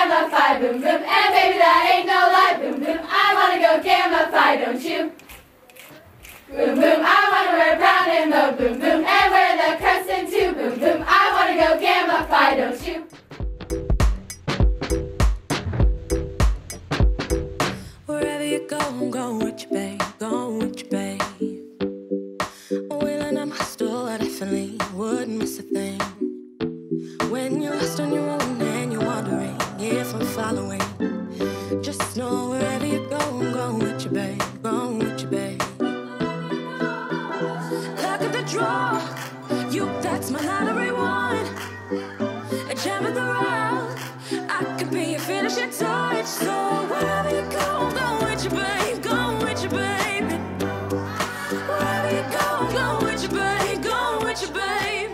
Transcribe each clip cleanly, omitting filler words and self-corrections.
gamify, boom boom, and baby that ain't no lie, boom boom. I wanna go gamify, don't you? Boom boom, I wanna wear brown and mauve, boom boom, and wear the crescent too, boom boom. I wanna go gamify, don't you? Wherever you go, I'm going with you, babe, going with you, babe. Wheeling up my store, I definitely wouldn't miss a thing. When you're lost on your own and you're wondering if I'm following, just know wherever you go, I'm going with you, babe, going with you, babe. Look at the draw, that's my lottery one. A gem of the round, I could be your finishing touch. So wherever you go, I'm going with you, babe, going with you, baby. Wherever you go, I'm going with you, babe, going with you, babe.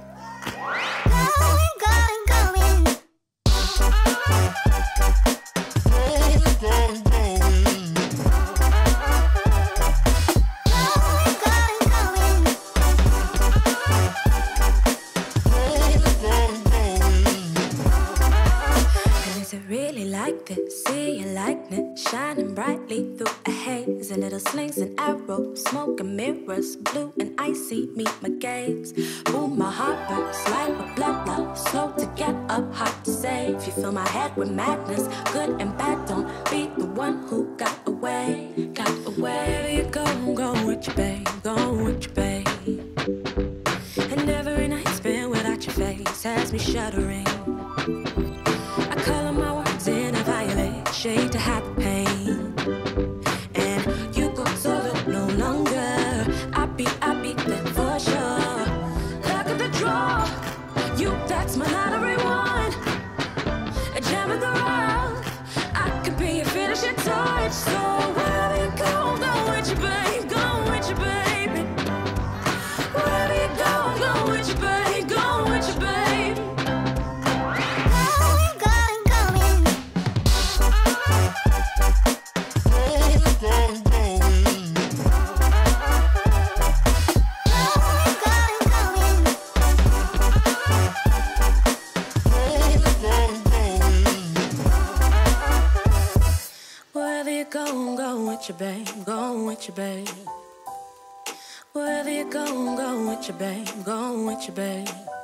See your likeness shining brightly through a haze. A little slings and arrows, smoke and mirrors, blue and icy meet my gaze. Boom, my heart bursts like a blood love, slow to get up, hard to save. You fill my head with madness, good and bad. Don't be the one who got away, got away. Wherever you go, I'm going with you, babe, going with you, babe. And every night spent without your face has me shuddering. I color my words in a violet shade to hide the pain. And you go solo no longer. I be there for sure. Look at the draw, that's my lottery one. A gem of the round, I could be your finishing touch. So wherever you go, I'm going with you, babe, going with you, baby. Wherever you go, I'm going with you, babe, going with you, babe. Babe, going with you, babe. Wherever you go, I'm going with you, babe, going with you, babe.